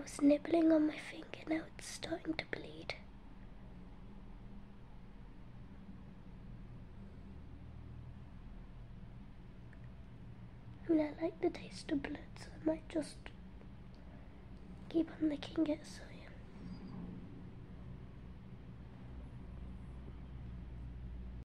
was nibbling on my finger, now it's starting to bleed. I mean, I like the taste of blood, so I might just keep on licking it so